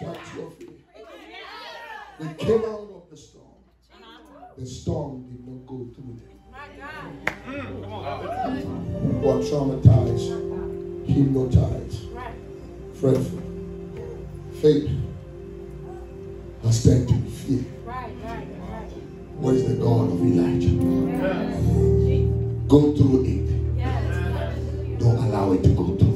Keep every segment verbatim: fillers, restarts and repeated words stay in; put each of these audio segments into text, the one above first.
Stand to your feet. We came out of the storm. The storm did not go through them. Who are traumatized, hypnotized, fretful. Faith has turned to fear. What is the God of Elijah? Go through it. Don't allow it to go through.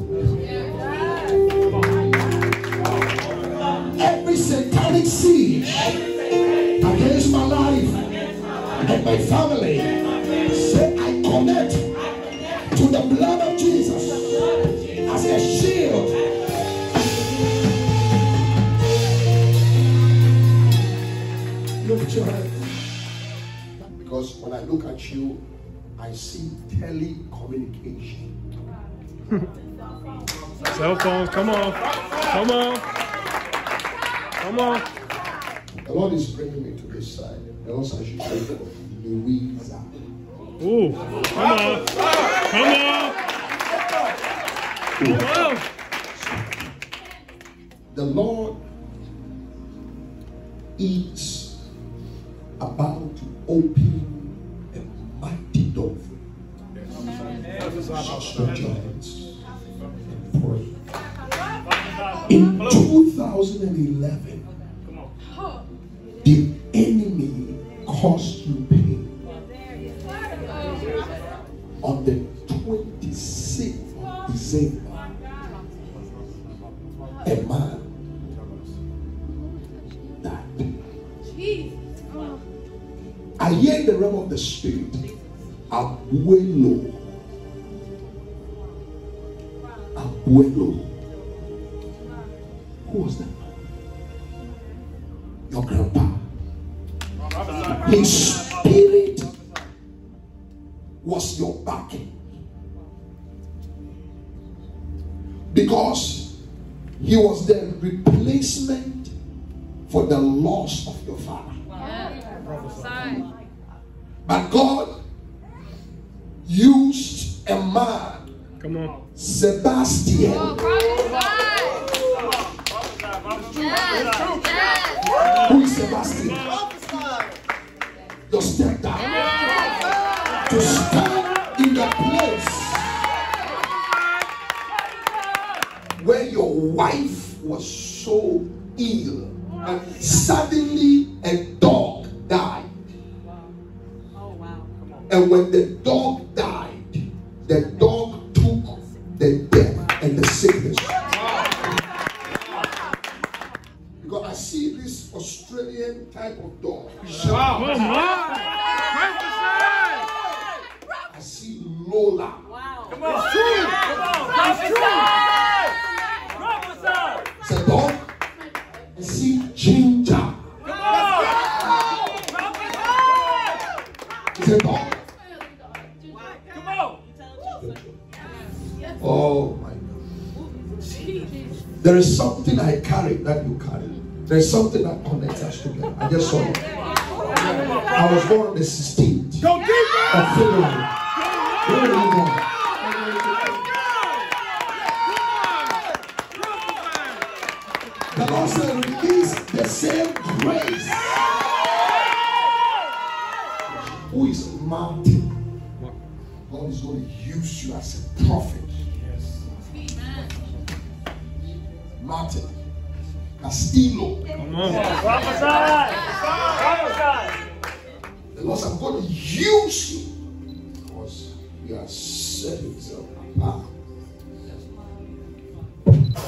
Every satanic siege against my life and my family, say I connect to the blood of Jesus as a shield. Look at your hands. Because when I look at you, I see telecommunication. Cell phones, come on. Come on. Come on. The Lord is bringing me to this side. The Lord says I should pray for Louisa. Ooh, come on. Come on. Come on. The Lord is about to open a mighty door for you. Stretch your hands and pray. In two thousand eleven, the enemy caused you pain. On the twenty-sixth of December, a man died. I hear in the realm of the spirit, Abuelo. Abuelo. Who was that? Your grandpa. His spirit was your backing. Because he was the replacement for the loss of your father. But God used a man, come on, Sebastian. Oh, who is Sebastian? To step down, to stand in the place where your wife was so ill and suddenly a dog died. And when the dog died, the dog took the death and the sickness. Because I see this Australian type of dog. I see Lola. Come on. It's true. It's a dog. I see Ginger. It's a dog. Oh my God. There is something I carry that you carry. There is something that connects us together. I just saw it. I was born on the sixteenth of February. Where are you going? The Lord said, release the same grace. Who is Martin? God is going to use you as a prophet. Martin Castillo. Come on. The Lord said, I'm going to use you because He has set Himself apart.